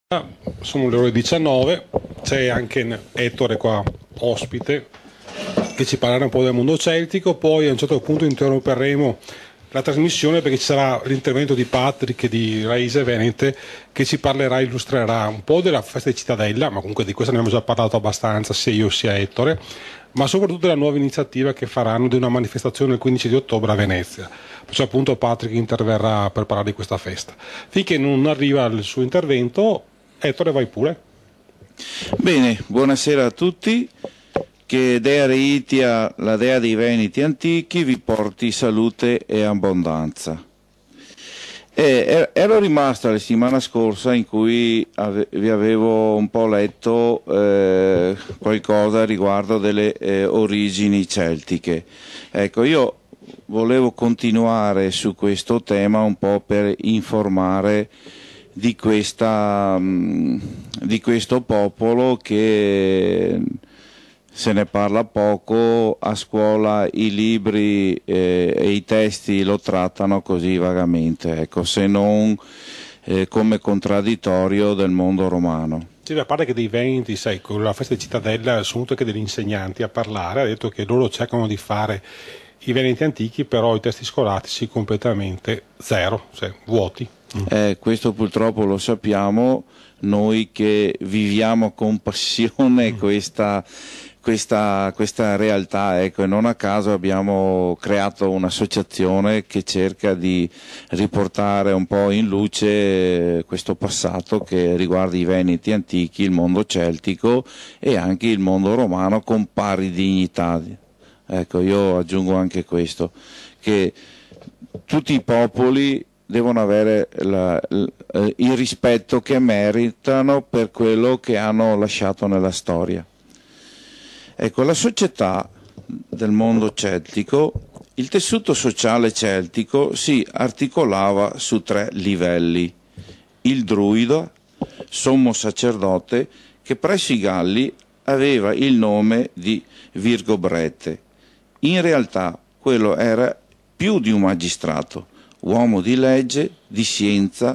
Sono le ore 19, c'è anche Ettore qua ospite che ci parlerà un po' del mondo celtico, poi a un certo punto interromperemo la trasmissione perché ci sarà l'intervento di Patrick di Raise Venete che ci parlerà, illustrerà un po' della festa di Cittadella, ma comunque di questo ne abbiamo già parlato abbastanza sia io sia Ettore, ma soprattutto della nuova iniziativa che faranno di una manifestazione il 15 di ottobre a Venezia. Perciò appunto Patrick interverrà per parlare di questa festa. Finché non arriva il suo intervento, Ettore, vai pure. Bene, buonasera a tutti, che Dea Reitia, la dea dei Veneti antichi, vi porti salute e abbondanza. Ero rimasto la settimana scorsa in cui vi avevo un po' letto qualcosa riguardo delle origini celtiche. Ecco, io volevo continuare su questo tema un po' per informare di questo popolo che se ne parla poco, a scuola i libri e i testi lo trattano così vagamente, ecco, se non come contraddittorio del mondo romano. Sì, a parte che dei Veneti, sai, con la festa di Cittadella sono anche degli insegnanti a parlare, ha detto che loro cercano di fare i Veneti antichi, però i testi scolastici completamente zero, cioè vuoti. Questo purtroppo lo sappiamo noi che viviamo con passione questa realtà, ecco, e non a caso abbiamo creato un'associazione che cerca di riportare un po' in luce questo passato che riguarda i Veneti antichi, il mondo celtico e anche il mondo romano con pari dignità. Ecco, io aggiungo anche questo, che tutti i popoli devono avere il rispetto che meritano per quello che hanno lasciato nella storia. Ecco, la società del mondo celtico, il tessuto sociale celtico si articolava su 3 livelli. Il druido, sommo sacerdote, che presso i Galli aveva il nome di Virgobrete. In realtà quello era più di un magistrato, uomo di legge, di scienze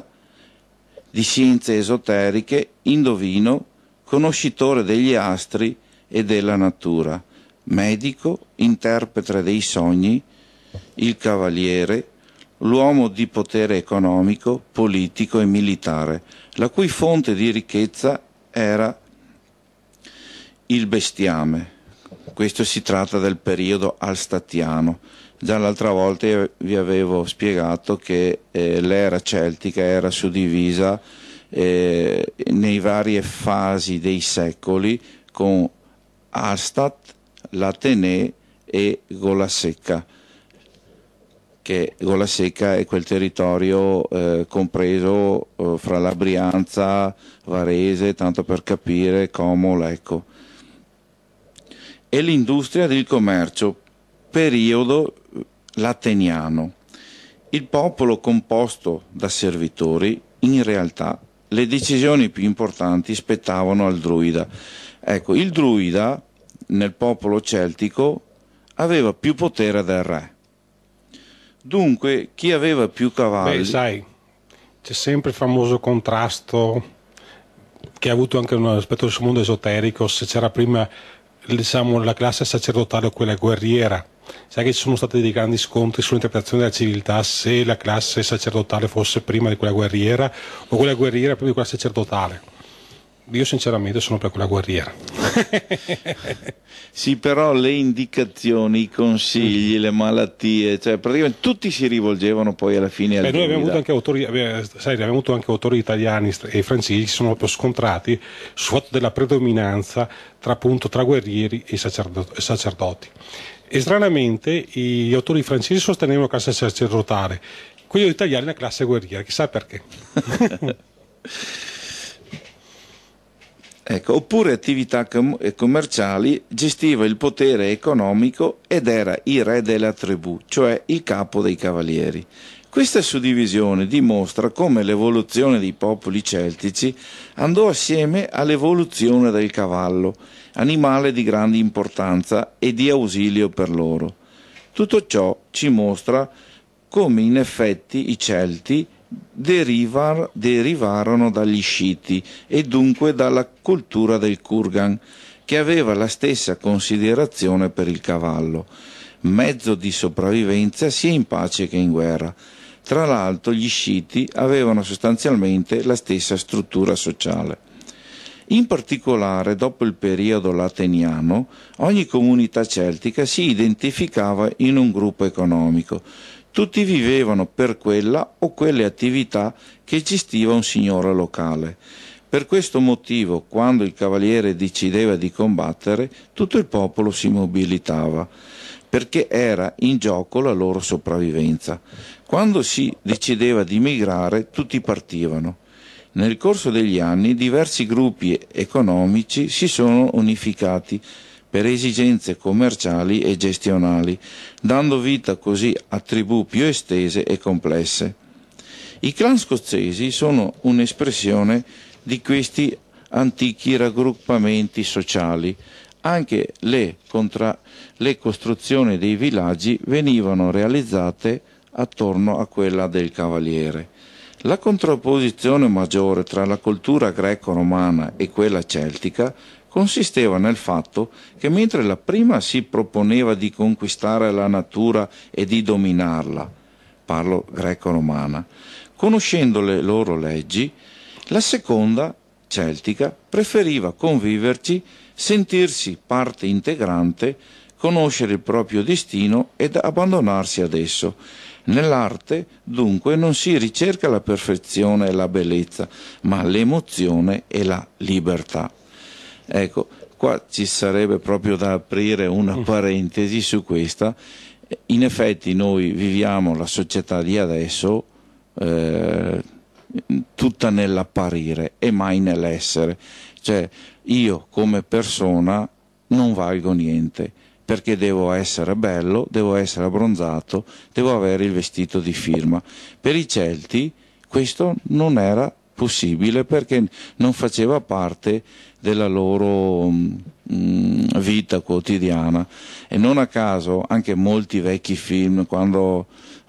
esoteriche, indovino, conoscitore degli astri e della natura, medico, interprete dei sogni, il cavaliere, l'uomo di potere economico, politico e militare, la cui fonte di ricchezza era il bestiame. Questo si tratta del periodo alstatiano. Già l'altra volta vi avevo spiegato che l'era celtica era suddivisa nei varie fasi dei secoli con Alstat, l'Atenè e Golasecca, che Golasecca è quel territorio compreso fra la Brianza, Varese, tanto per capire, Como, Lecco. E l'industria del commercio, periodo lateniano. Il popolo composto da servitori, in realtà le decisioni più importanti spettavano al druida. Ecco, il druida nel popolo celtico aveva più potere del re. Dunque, chi aveva più cavalli... Beh, sai, c'è sempre il famoso contrasto che ha avuto anche un aspetto del suo mondo esoterico, se c'era prima, diciamo, la classe sacerdotale o quella guerriera. Sai che ci sono stati dei grandi scontri sull'interpretazione della civiltà, se la classe sacerdotale fosse prima di quella guerriera o quella guerriera prima di quella sacerdotale. Io sinceramente sono per quella guerriera. Sì, però le indicazioni, i consigli, le malattie, cioè praticamente tutti si rivolgevano poi alla fine al Noi abbiamo avuto druida. anche autori, abbiamo avuto anche autori italiani e francesi che si sono proprio scontrati sul fatto della predominanza tra guerrieri e sacerdoti. E stranamente gli autori francesi sostenevano la classe sacerdotale, quelli italiani la classe guerriera, chissà perché. Ecco, oppure attività commerciali, gestiva il potere economico ed era il re della tribù, cioè il capo dei cavalieri. Questa suddivisione dimostra come l'evoluzione dei popoli celtici andò assieme all'evoluzione del cavallo, animale di grande importanza e di ausilio per loro. Tutto ciò ci mostra come in effetti i Celti derivarono dagli Sciti e dunque dalla cultura del Kurgan, che aveva la stessa considerazione per il cavallo, mezzo di sopravvivenza sia in pace che in guerra. Tra l'altro gli Sciti avevano sostanzialmente la stessa struttura sociale. In particolare, dopo il periodo lateniano, ogni comunità celtica si identificava in un gruppo economico. Tutti vivevano per quella o quelle attività che gestiva un signore locale. Per questo motivo, quando il cavaliere decideva di combattere, tutto il popolo si mobilitava, perché era in gioco la loro sopravvivenza. Quando si decideva di migrare, tutti partivano. Nel corso degli anni diversi gruppi economici si sono unificati per esigenze commerciali e gestionali, dando vita così a tribù più estese e complesse. I clan scozzesi sono un'espressione di questi antichi raggruppamenti sociali. Anche le costruzioni dei villaggi venivano realizzate attorno a quella del cavaliere. La contrapposizione maggiore tra la cultura greco-romana e quella celtica consisteva nel fatto che mentre la prima si proponeva di conquistare la natura e di dominarla, parlo greco-romana, conoscendo le loro leggi, la seconda, celtica, preferiva conviverci, sentirsi parte integrante, conoscere il proprio destino ed abbandonarsi ad esso. Nell'arte, dunque, non si ricerca la perfezione e la bellezza, ma l'emozione e la libertà. Ecco, qua ci sarebbe proprio da aprire una parentesi su questa. In effetti noi viviamo la società di adesso tutta nell'apparire e mai nell'essere. Cioè, io come persona non valgo niente, perché devo essere bello, devo essere abbronzato, devo avere il vestito di firma. Per i Celti questo non era possibile perché non faceva parte della loro vita quotidiana, e non a caso anche molti vecchi film, quando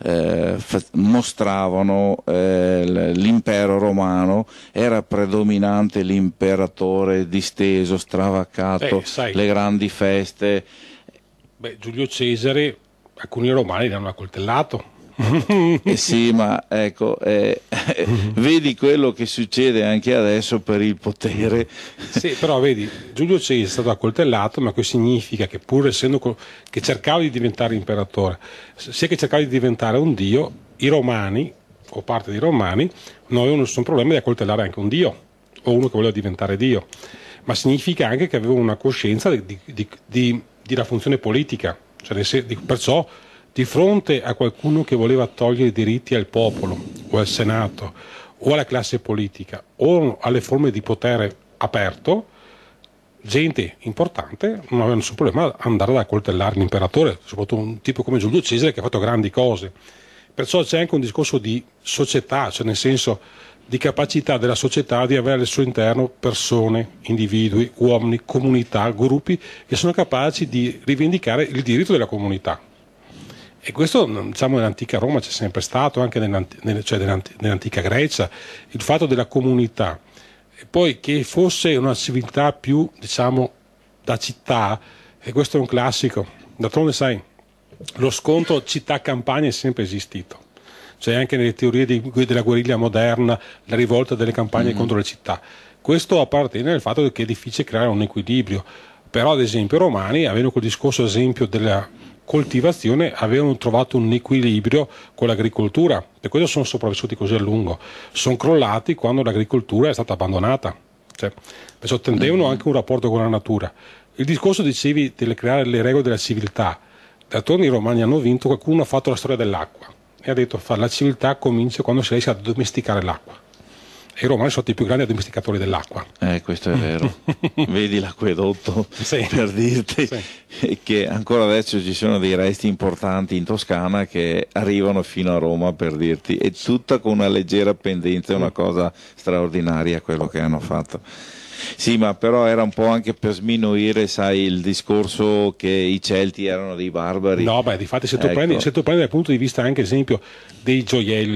mostravano l'impero romano, era predominante l'imperatore disteso, stravaccato, le grandi feste. Giulio Cesare, alcuni romani l'hanno accoltellato. Sì, ma ecco, vedi quello che succede anche adesso per il potere. Sì, però vedi, Giulio Cesare è stato accoltellato, ma questo significa che pur essendo che cercava di diventare imperatore, sia che cercava di diventare un dio, i romani, o parte dei romani, non avevano nessun problema di accoltellare anche un dio, o uno che voleva diventare dio, ma significa anche che avevano una coscienza della funzione politica, cioè perciò di fronte a qualcuno che voleva togliere i diritti al popolo o al Senato o alla classe politica o alle forme di potere aperto, gente importante non aveva nessun problema ad andare ad accoltellare l'imperatore, soprattutto un tipo come Giulio Cesare che ha fatto grandi cose. Perciò c'è anche un discorso di società, cioè nel senso di capacità della società di avere al suo interno persone, individui, uomini, comunità, gruppi che sono capaci di rivendicare il diritto della comunità. E questo, diciamo, nell'antica Roma c'è sempre stato, anche nell'antica Grecia, il fatto della comunità. E poi che fosse una civiltà più, diciamo, da città, e questo è un classico. D'altronde, sai, lo scontro città-campagna è sempre esistito. Cioè anche nelle teorie della guerriglia moderna, la rivolta delle campagne contro le città. Questo appartiene al fatto che è difficile creare un equilibrio. Però, ad esempio, i romani, avendo quel discorso, ad esempio, della coltivazione, avevano trovato un equilibrio con l'agricoltura, per questo sono sopravvissuti così a lungo. Sono crollati quando l'agricoltura è stata abbandonata, perciò tendevano anche un rapporto con la natura. Il discorso, dicevi, di creare le regole della civiltà, d'altronde i romani hanno vinto, qualcuno ha fatto la storia dell'acqua e ha detto che la civiltà comincia quando si riesce a domesticare l'acqua. E i romani sono stati i più grandi addomesticatori dell'acqua. Questo è vero. Vedi l'acquedotto, sì, per dirti sì, che ancora adesso ci sono dei resti importanti in Toscana che arrivano fino a Roma, per dirti, e tutta con una leggera pendenza, è una cosa straordinaria quello che hanno fatto. Sì, ma però era un po' anche per sminuire, sai, il discorso che i Celti erano dei barbari. No, difatti se tu prendi dal punto di vista anche, ad esempio, dei gioielli,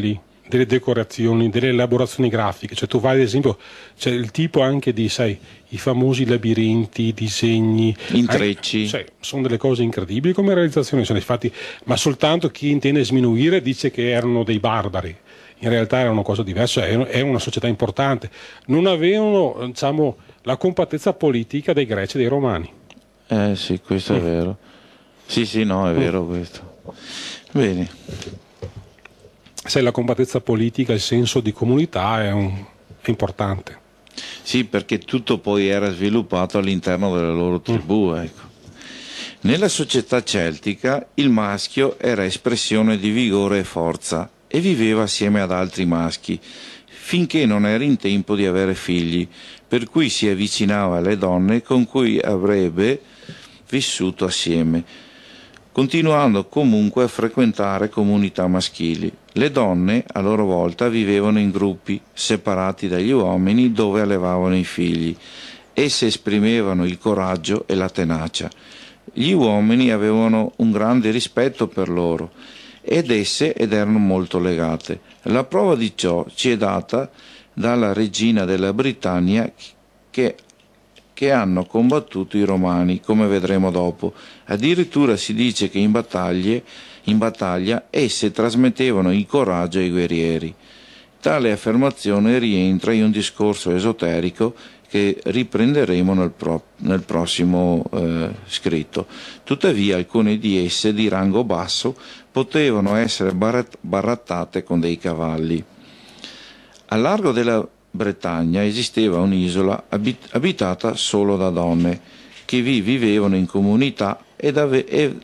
delle decorazioni, delle elaborazioni grafiche. Cioè tu vai ad esempio, c'è il tipo anche di, sai, i famosi labirinti, i disegni, intrecci, cioè, sono delle cose incredibili come realizzazione, sono infatti, ma soltanto chi intende sminuire dice che erano dei barbari. In realtà era una cosa diversa, è una società importante. Non avevano, diciamo, la compattezza politica dei greci e dei romani. Sì, questo è vero. Sì, no, è vero questo. Bene. Se la compattezza politica, il senso di comunità è importante. Sì, perché tutto poi era sviluppato all'interno della loro tribù, ecco. Nella società celtica il maschio era espressione di vigore e forza e viveva assieme ad altri maschi, finché non era in tempo di avere figli, per cui si avvicinava alle donne con cui avrebbe vissuto assieme, continuando comunque a frequentare comunità maschili. Le donne, a loro volta, vivevano in gruppi, separati dagli uomini, dove allevavano i figli. Esse esprimevano il coraggio e la tenacia. Gli uomini avevano un grande rispetto per loro ed erano molto legate. La prova di ciò ci è data dalla regina della Britannia che hanno combattuto i Romani, come vedremo dopo. Addirittura si dice che in battaglia esse trasmettevano il coraggio ai guerrieri. Tale affermazione rientra in un discorso esoterico che riprenderemo nel prossimo scritto. Tuttavia alcune di esse di rango basso potevano essere barattate con dei cavalli. Al largo della Bretagna esisteva un'isola abitata solo da donne che vi vivevano in comunità ed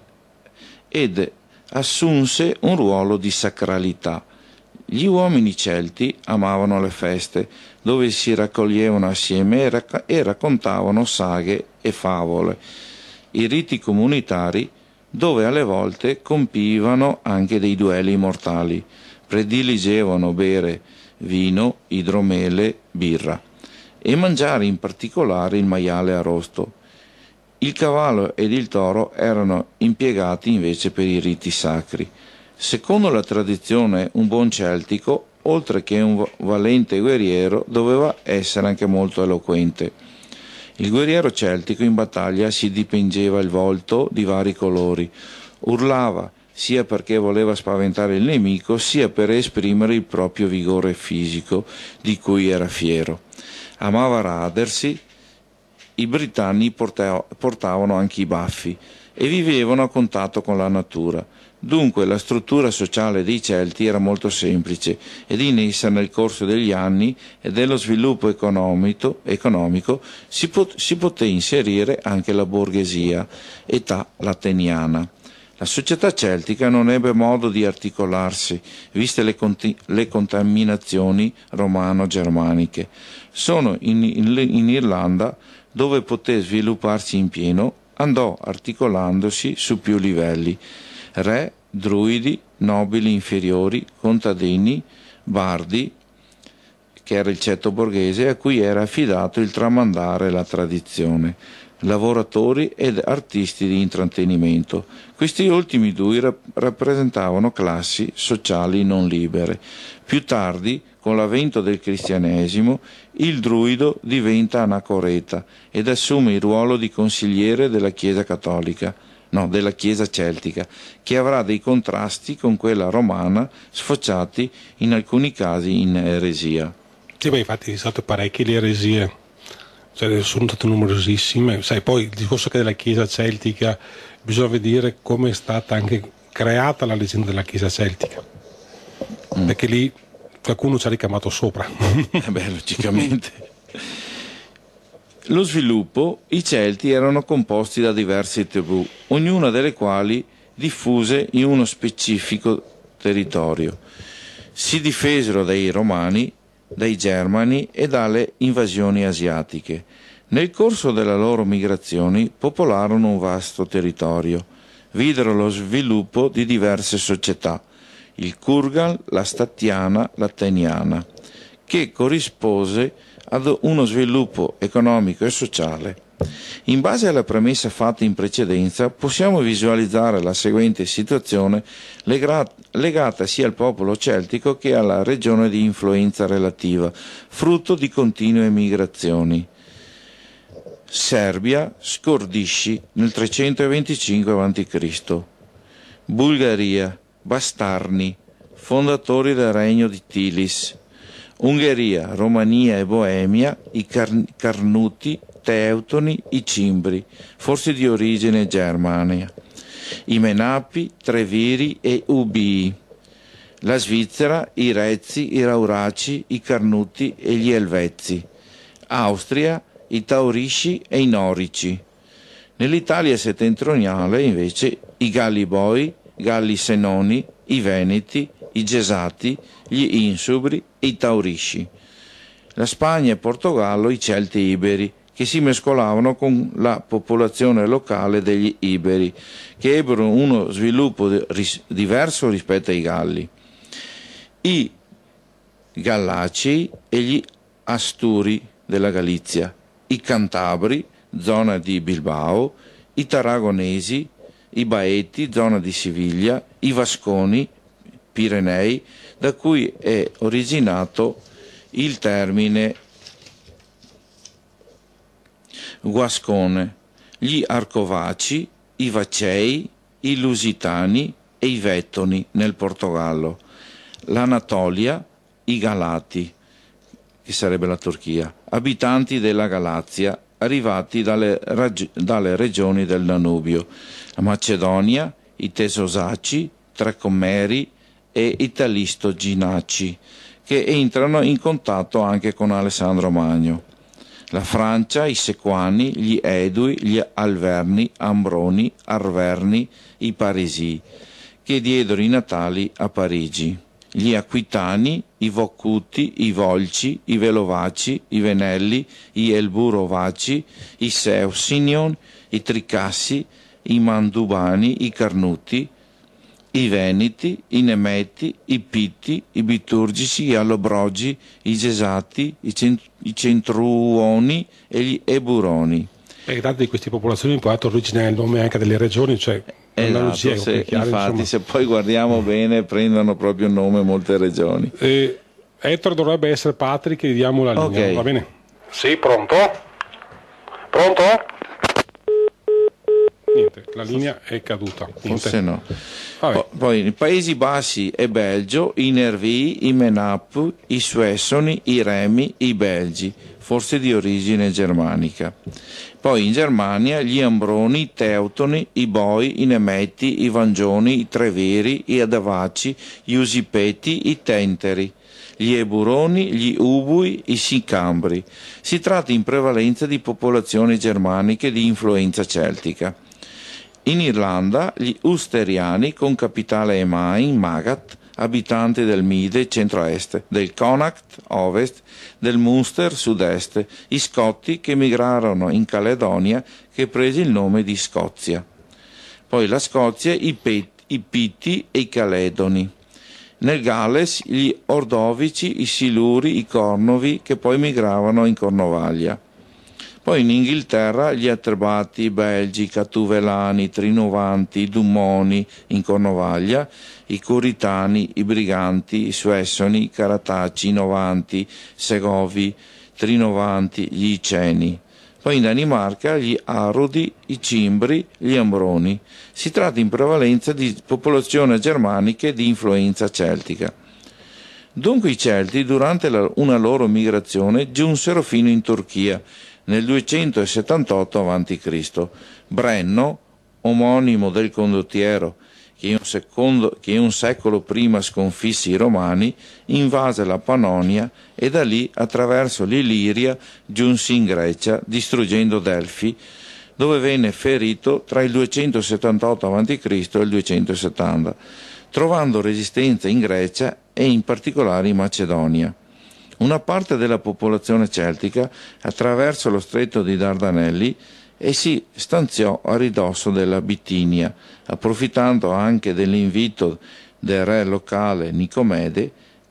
assunse un ruolo di sacralità. Gli uomini celti amavano le feste, dove si raccoglievano assieme e raccontavano saghe e favole, i riti comunitari, dove alle volte compivano anche dei duelli mortali. Prediligevano bere vino, idromele, birra e mangiare in particolare il maiale arrosto. Il cavallo ed il toro erano impiegati invece per i riti sacri. Secondo la tradizione, un buon celtico, oltre che un valente guerriero, doveva essere anche molto eloquente. Il guerriero celtico in battaglia si dipingeva il volto di vari colori, urlava sia perché voleva spaventare il nemico, sia per esprimere il proprio vigore fisico, di cui era fiero. Amava radersi. I britanni portavano anche i baffi e vivevano a contatto con la natura. Dunque la struttura sociale dei Celti era molto semplice ed in essa nel corso degli anni e dello sviluppo economico si poté inserire anche la borghesia, età lateniana. La società celtica non ebbe modo di articolarsi, viste le contaminazioni romano-germaniche. Solo in Irlanda, dove poté svilupparsi in pieno, andò articolandosi su più livelli. Re, druidi, nobili inferiori, contadini, bardi, che era il ceto borghese a cui era affidato il tramandare la tradizione, lavoratori ed artisti di intrattenimento. Questi ultimi due rappresentavano classi sociali non libere. Più tardi, con l'avvento del cristianesimo, il druido diventa anacoreta ed assume il ruolo di consigliere della Chiesa della Chiesa celtica, che avrà dei contrasti con quella romana, sfociati in alcuni casi in eresia. Sì, beh, infatti sono state parecchie le eresie, cioè sono state numerosissime. Sai, poi il discorso che della Chiesa celtica, bisogna vedere come è stata anche creata la leggenda della Chiesa celtica, perché lì qualcuno ci ha ricamato sopra. Beh, logicamente. Lo sviluppo, i Celti erano composti da diverse tribù, ognuna delle quali diffuse in uno specifico territorio. Si difesero dai Romani, dai Germani e dalle invasioni asiatiche. Nel corso delle loro migrazioni popolarono un vasto territorio. Videro lo sviluppo di diverse società, il Kurgan, la Statiana, l'Ateniana, che corrispose ad uno sviluppo economico e sociale In base alla premessa fatta in precedenza, possiamo visualizzare la seguente situazione legata sia al popolo celtico che alla regione di influenza relativa, frutto di continue migrazioni. Serbia, Scordisci nel 325 a.C., Bulgaria, Bastarni, fondatori del regno di Tilis, Ungheria, Romania e Boemia, i Carnuti, Teutoni, i Cimbri, forse di origine germanica, i Menapi, Treviri e Ubii, la Svizzera, i Rezzi, i Rauraci, i Carnuti e gli Elvezzi, Austria, i Taurisci e i Norici. Nell'Italia settentrionale invece i Galli Boi, Galli Senoni, i Veneti, i Gesati, gli Insubri e i Taurisci. La Spagna e Portogallo i Celti Iberi, che si mescolavano con la popolazione locale degli Iberi, che ebbero uno sviluppo diverso rispetto ai Galli. I Gallacei e gli Asturi della Galizia, i Cantabri, zona di Bilbao, i Tarragonesi, i Baeti, zona di Siviglia, i Vasconi, Pirenei, da cui è originato il termine Guascone, gli Arcovaci, i Vacei, i Lusitani e i Vettoni nel Portogallo, l'Anatolia, i Galati, che sarebbe la Turchia, abitanti della Galazia, arrivati dalle regioni del Danubio, la Macedonia, i Tesosaci, Tracomeri e i Talisto-Ginaci, che entrano in contatto anche con Alessandro Magno. La Francia, i Sequani, gli Edui, gli Alverni, Ambroni, Arverni, i Parisi, che diedero i natali a Parigi. Gli Aquitani, i Voccuti, i Volci, i Velovaci, i Venelli, i Elburovaci, i Seusinion, i Tricassi, i Mandubani, i Carnuti, i Veneti, i Nemeti, i Pitti, i Biturgici, gli Allobrogi, i Gesati, i Centruoni e gli Eburoni. E tante di queste popolazioni poi ha dato origine al nome anche delle regioni, cioè esatto, infatti se poi guardiamo bene prendono proprio nome molte regioni. Ettore dovrebbe essere Patrick, gli diamo la linea, okay. Va bene? Sì, pronto? Pronto? Niente, la linea è caduta. Forse no. Poi i Paesi Bassi e Belgio, i Nervii, i Menap, i Suessoni, i Remi, i Belgi, forse di origine germanica. Poi in Germania gli Ambroni, i Teutoni, i Boi, i Nemeti, i Vangioni, i Treviri, i Adavaci, gli Usipeti, i Tenteri, gli Eburoni, gli Ubui, i Sicambri. Si tratta in prevalenza di popolazioni germaniche di influenza celtica. In Irlanda gli Usteriani, con capitale Emain, Magat, abitanti del Mide centro-est, del Connacht ovest, del Munster sud-est, i Scotti che migrarono in Caledonia, che prese il nome di Scozia. Poi la Scozia, i Pitti e i Caledoni. Nel Galles gli Ordovici, i Siluri, i Cornovi, che poi migravano in Cornovaglia. Poi in Inghilterra gli Atrebati, i Belgi, i Catuvelani, i Trinovanti, i Dumoni in Cornovaglia, i Curitani, i Briganti, i Suessoni, i Carataci, i Novanti, Segovi, Trinovanti, gli Iceni. Poi in Danimarca gli Arudi, i Cimbri, gli Ambroni. Si tratta in prevalenza di popolazioni germaniche di influenza celtica. Dunque i Celti, durante una loro migrazione, giunsero fino in Turchia, nel 278 a.C. Brenno, omonimo del condottiero che un secolo prima sconfisse i Romani, invase la Pannonia e da lì, attraverso l'Illiria, giunse in Grecia, distruggendo Delfi, dove venne ferito tra il 278 a.C. e il 270, trovando resistenza in Grecia e in particolare in Macedonia. Una parte della popolazione celtica attraverso lo stretto di Dardanelli e si stanziò a ridosso della Bitinia, approfittando anche dell'invito del re locale Nicomede,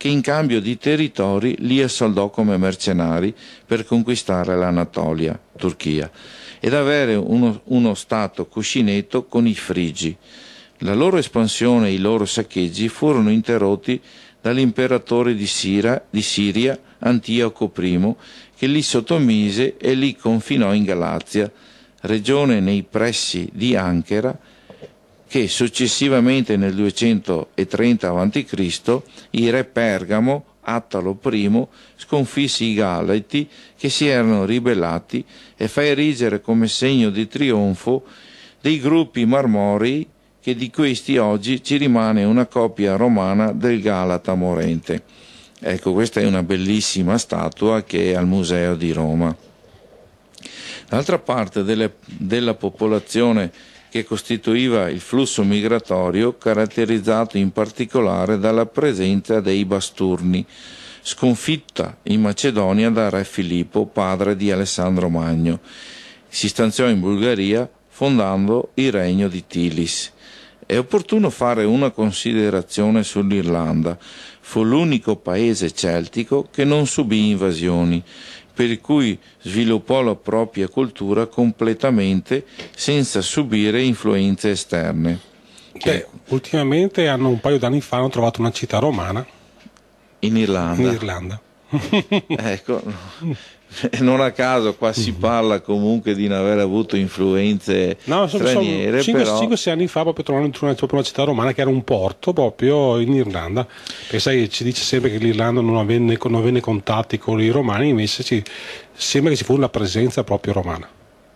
che in cambio di territori li assoldò come mercenari per conquistare l'Anatolia, Turchia, ed avere uno stato cuscinetto con i Frigi. La loro espansione e i loro saccheggi furono interrotti dall'imperatore di Siria, Antioco I, che li sottomise e li confinò in Galazia, regione nei pressi di Anchera, che successivamente nel 230 a.C. il re Pergamo, Attalo I, sconfisse i Galati che si erano ribellati e fa erigere come segno di trionfo dei gruppi marmorei, che di questi oggi ci rimane una copia romana del Galata morente. Ecco, questa è una bellissima statua che è al Museo di Roma. L'altra parte della popolazione che costituiva il flusso migratorio, caratterizzato in particolare dalla presenza dei Basturni, sconfitta in Macedonia da re Filippo, padre di Alessandro Magno. Si stanziò in Bulgaria, fondando il regno di Tilis. È opportuno fare una considerazione sull'Irlanda. Fu l'unico paese celtico che non subì invasioni, per cui sviluppò la propria cultura completamente senza subire influenze esterne. Ultimamente un paio d'anni fa hanno trovato una città romana in Irlanda. Ecco, non a caso qua si parla comunque di non aver avuto influenze straniere. 5-6 anni fa proprio trovarono proprio una città romana che era un porto proprio in Irlanda, perché sai, ci dice sempre che l'Irlanda non avvenne contatti con i romani, invece sembra che ci fu una presenza proprio romana.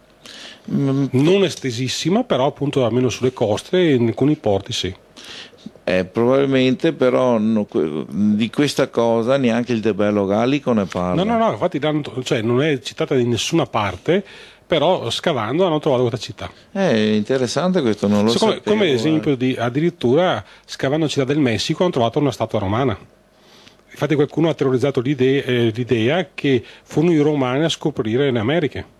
Non estesissima, però appunto almeno sulle coste e in alcuni porti sì. Probabilmente però di questa cosa neanche il De Bello Gallico ne parla. No, infatti non è citata in nessuna parte, però scavando hanno trovato questa città. È interessante questo, non lo sapevo. Come esempio addirittura scavando in Città del Messico hanno trovato una statua romana. Infatti qualcuno ha teorizzato l'idea che furono i romani a scoprire le Americhe.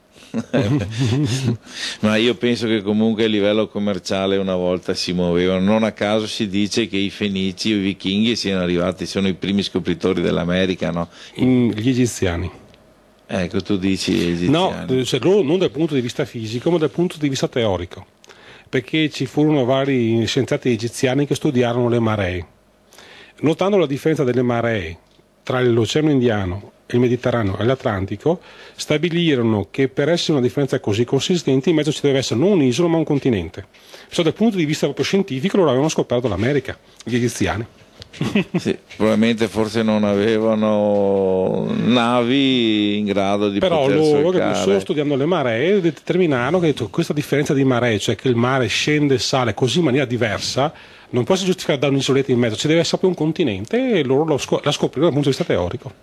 Ma io penso che comunque a livello commerciale una volta si muovevano, non a caso si dice che i Fenici o i Vichinghi sono i primi scopritori dell'America, no? Gli egiziani. Ecco, tu dici egiziani. No, loro non dal punto di vista fisico ma dal punto di vista teorico, perché ci furono vari scienziati egiziani che studiarono le maree, notando la differenza delle maree tra l'Oceano Indiano, il Mediterraneo e l'Atlantico, stabilirono che per essere una differenza così consistente in mezzo ci deve essere non un'isola ma un continente. Perciò dal punto di vista proprio scientifico loro avevano scoperto l'America, gli egiziani. Sì, probabilmente forse non avevano navi in grado di però poter loro, solcare. solo studiando le maree, determinarono che questa differenza di maree, cioè che il mare scende e sale così in maniera diversa, non può essere giustificata da un'isoletta in mezzo, ci deve essere proprio un continente, e loro la scoprirono dal punto di vista teorico.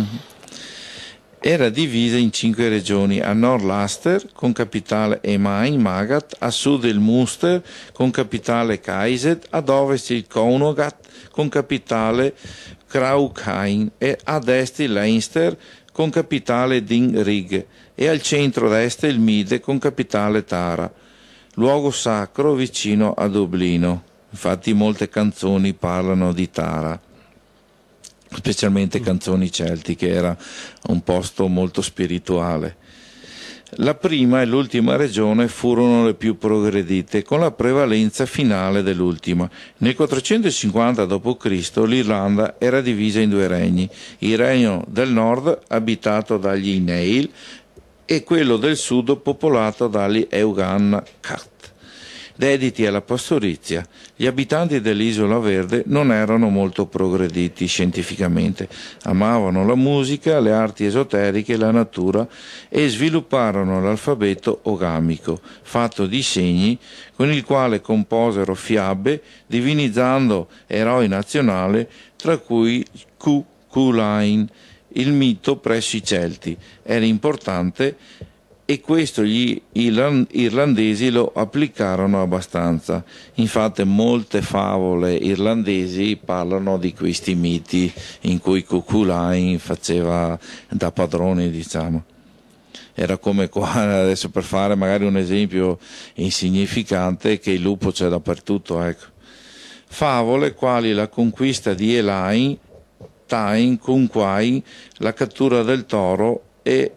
Era divisa in 5 regioni: a nord l'Ulster con capitale Emain Magat, a sud il Munster con capitale Kaiset, ad ovest il Kaunogat con capitale Cruachan e ad est il Leinster con capitale Dinrig e al centro-est il Mide con capitale Tara, luogo sacro vicino a Dublino. Infatti molte canzoni parlano di Tara, specialmente canzoni celtiche, era un posto molto spirituale. La prima e l'ultima regione furono le più progredite, con la prevalenza finale dell'ultima. Nel 450 d.C. l'Irlanda era divisa in 2 regni: il regno del nord abitato dagli Neil e quello del sud popolato dagli Eugannacht, dediti alla pastorizia. Gli abitanti dell'Isola Verde non erano molto progrediti scientificamente, amavano la musica, le arti esoteriche e la natura e svilupparono l'alfabeto ogamico, fatto di segni, con il quale composero fiabe, divinizzando eroi nazionali, tra cui Cuchulainn, il mito presso i Celti. Era importante e questo gli irlandesi lo applicarono abbastanza. Infatti molte favole irlandesi parlano di questi miti in cui Cuchulainn faceva da padrone, diciamo. Era come qua, adesso per fare magari un esempio insignificante, che il lupo c'è dappertutto, ecco. Favole quali la conquista di Elaine Tain con Quai, la cattura del toro e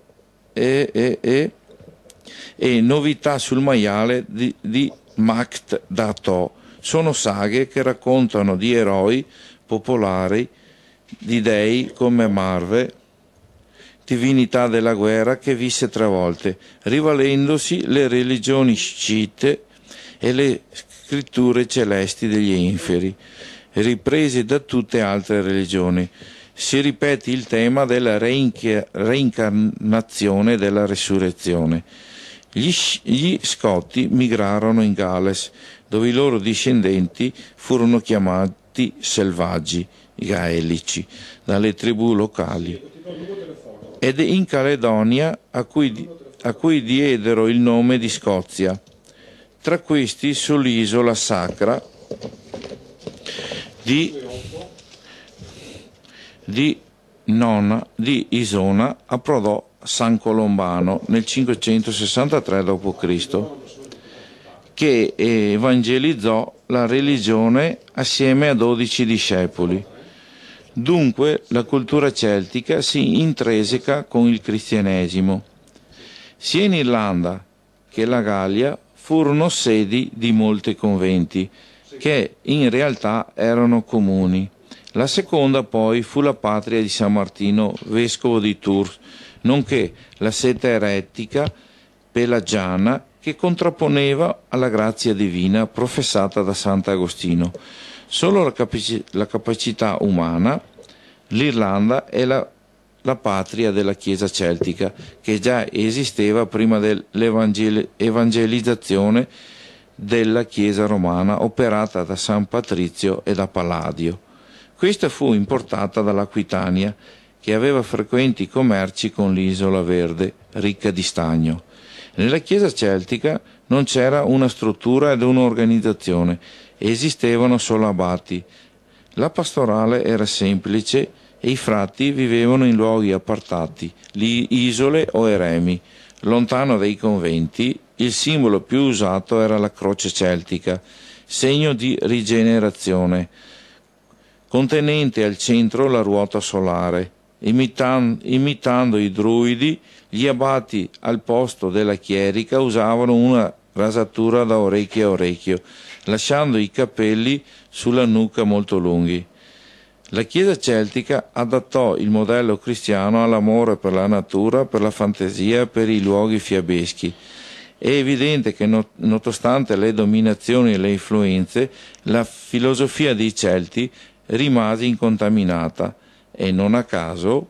novità sul maiale di Makht Dato. Sono saghe che raccontano di eroi popolari, di dei come Marve, divinità della guerra che visse 3 volte, rivalendosi le religioni sciite e le scritture celesti degli inferi, riprese da tutte altre religioni. Si ripete il tema della reincarnazione e della risurrezione. Gli Scoti migrarono in Galles, dove i loro discendenti furono chiamati selvaggi, gaelici, dalle tribù locali, ed in Caledonia a cui diedero il nome di Scozia. Tra questi sull'isola sacra di Isona approdò San Colombano nel 563 d.C., che evangelizzò la religione assieme a 12 discepoli. Dunque la cultura celtica si intrinseca con il cristianesimo. Sia in Irlanda che la Gallia furono sedi di molti conventi, che in realtà erano comuni. La seconda poi fu la patria di San Martino, vescovo di Tours, nonché la setta eretica pelagiana che contrapponeva alla grazia divina professata da Sant'Agostino. Solo la capacità umana, l'Irlanda è la patria della Chiesa celtica, che già esisteva prima dell'evangelizzazione della Chiesa romana operata da San Patrizio e da Palladio. Questa fu importata dall'Aquitania, che aveva frequenti commerci con l'Isola Verde, ricca di stagno. Nella Chiesa celtica non c'era una struttura ed un'organizzazione, esistevano solo abati. La pastorale era semplice e i frati vivevano in luoghi appartati, isole o eremi. Lontano dai conventi, il simbolo più usato era la croce celtica, segno di rigenerazione, contenente al centro la ruota solare. Imitando i druidi, gli abati al posto della chierica usavano una rasatura da orecchio a orecchio, lasciando i capelli sulla nuca molto lunghi. La Chiesa celtica adattò il modello cristiano all'amore per la natura, per la fantasia e per i luoghi fiabeschi. È evidente che, nonostante le dominazioni e le influenze, la filosofia dei Celti rimase incontaminata e non a caso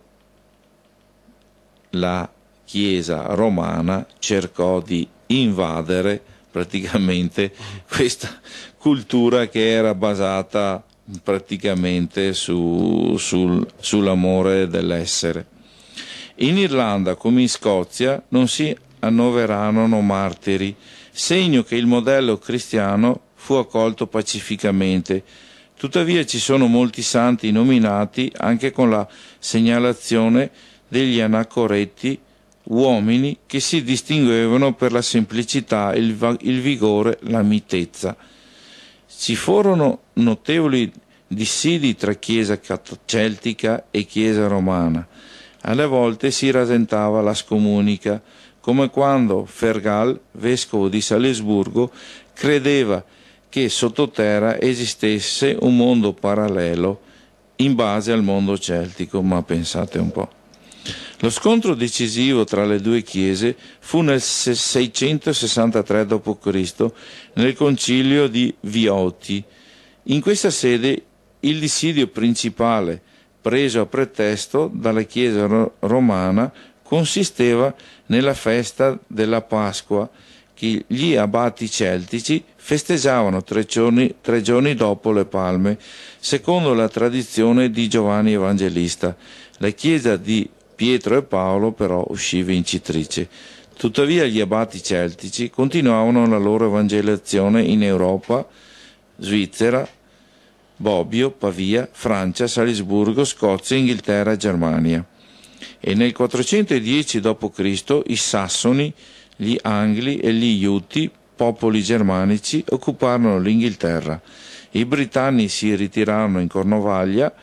la Chiesa romana cercò di invadere praticamente questa cultura che era basata praticamente sull'amore dell'essere. In Irlanda come in Scozia non si annoverarono martiri, segno che il modello cristiano fu accolto pacificamente. Tuttavia ci sono molti santi nominati anche con la segnalazione degli anacoreti, uomini che si distinguevano per la semplicità, il vigore, la mitezza. Ci furono notevoli dissidi tra Chiesa celtica e Chiesa romana. Alle volte si rasentava la scomunica, come quando Fergal, vescovo di Salisburgo, credeva che sottoterra esistesse un mondo parallelo in base al mondo celtico, ma pensate un po'. Lo scontro decisivo tra le due chiese fu nel 663 d.C. nel concilio di Vioti. In questa sede il dissidio principale, preso a pretesto dalla Chiesa romana, consisteva nella festa della Pasqua, che gli abati celtici festeggiavano 3 giorni dopo le Palme, secondo la tradizione di Giovanni Evangelista. La chiesa di Pietro e Paolo però uscì vincitrice. Tuttavia gli abati celtici continuavano la loro evangelizzazione in Europa, Svizzera, Bobbio, Pavia, Francia, Salisburgo, Scozia, Inghilterra e Germania. E nel 410 d.C. i Sassoni, gli Angli e gli Iuti, popoli germanici, occuparono l'Inghilterra. I britanni si ritirarono in Cornovaglia,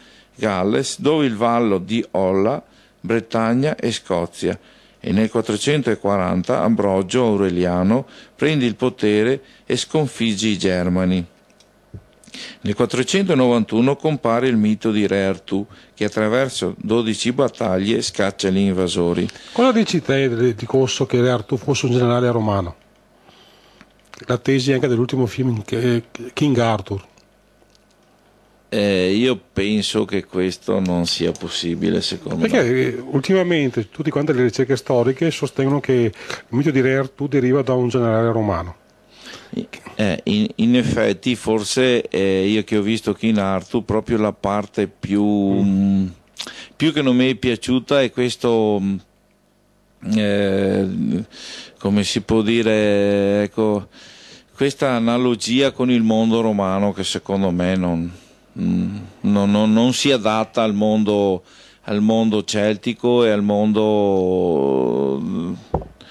Galles, dove il vallo di Olla, Bretagna e Scozia, e nel 440 Ambrogio Aureliano prende il potere e sconfigge i Germani. Nel 491 compare il mito di Re Artù, che attraverso 12 battaglie scaccia gli invasori. Cosa dici te di Corso che Re Artù fosse un generale romano? La tesi anche dell'ultimo film King Arthur. Io penso che questo non sia possibile, secondo me. Perché ultimamente tutte quante le ricerche storiche sostengono che il mito di Re Artù deriva da un generale romano. In effetti, forse io che ho visto King Arthur, proprio la parte più che non mi è piaciuta è questo, come si può dire, ecco, questa analogia con il mondo romano che secondo me non si adatta al mondo celtico e al mondo.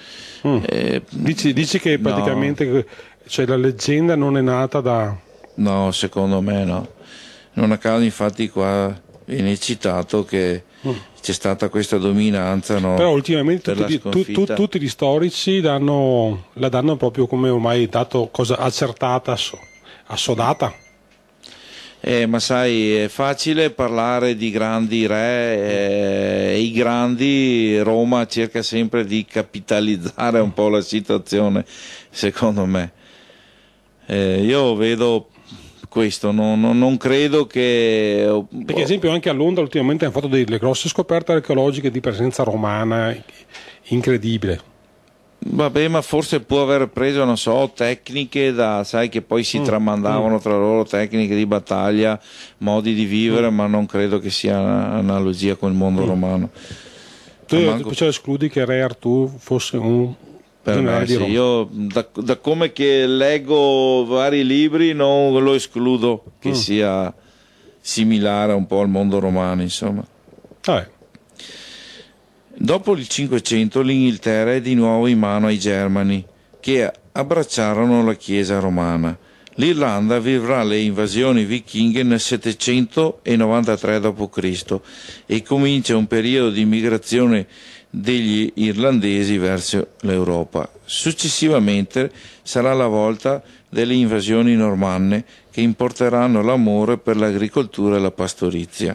Dici che praticamente cioè, la leggenda non è nata da. No, secondo me no. Non a caso infatti qua viene citato che c'è stata questa dominanza, no? Però ultimamente tutti gli storici la danno proprio come ormai dato cosa accertata, assodata. Ma sai, è facile parlare di grandi re e i grandi, Roma cerca sempre di capitalizzare un po' la situazione, secondo me. Io vedo questo, non credo che. Perché ad esempio anche a Londra ultimamente hanno fatto delle grosse scoperte archeologiche di presenza romana incredibile. Vabbè, ma forse può aver preso, non so, tecniche sai che poi si tramandavano tra loro, tecniche di battaglia, modi di vivere, ma non credo che sia un'analogia con il mondo romano. Tu escludi che Re Artù fosse un per me, sì, io da come che leggo vari libri non lo escludo che sia similare un po' al mondo romano, insomma. Dopo il 500 l'Inghilterra è di nuovo in mano ai Germani, che abbracciarono la Chiesa romana. L'Irlanda vivrà le invasioni vichinghe nel 793 d.C. e comincia un periodo di migrazione degli irlandesi verso l'Europa. Successivamente sarà la volta delle invasioni normanne che importeranno l'amore per l'agricoltura e la pastorizia.